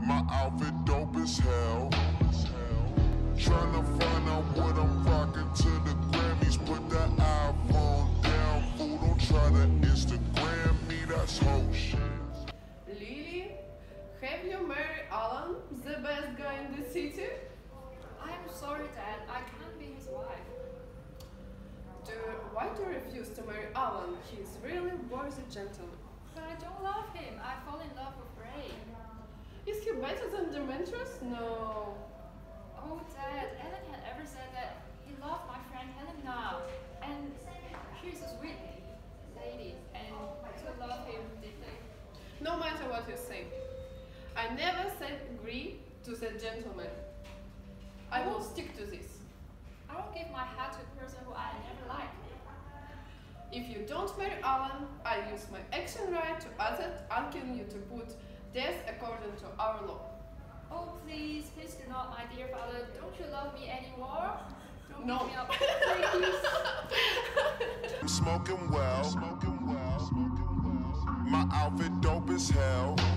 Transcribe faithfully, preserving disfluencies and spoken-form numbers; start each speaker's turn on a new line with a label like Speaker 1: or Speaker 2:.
Speaker 1: My outfit dope as hell. Tryna find out what I'm rocking to the Grammys. Put that iPhone down, fool. Don't try to Instagram me, that's whole shit.
Speaker 2: Lily, have you married Alan, the best guy in the city?
Speaker 3: I'm sorry, Dad. I can't be his wife.
Speaker 2: Do, why do you refuse to marry Alan? He's really worthy gentleman.
Speaker 3: But I don't love him. I fall in love with Ray.
Speaker 2: Is he better than Demetrius? No.
Speaker 3: Oh, Dad, Ellen had ever said that he loved my friend Helena. And she's a sweet lady, and to love him deeply.
Speaker 2: No matter what you say, I never said agree to that gentleman. I will stick to this.
Speaker 3: I won't give my heart to a person who I never liked.
Speaker 2: If you don't marry Alan, I use my action right to ask asking you to put death according to our law.
Speaker 3: Oh, please, please do not, my dear father. Don't you love me anymore? Don't
Speaker 2: No.
Speaker 3: beat me up, please.
Speaker 1: I'm smoking well. My outfit dope as hell.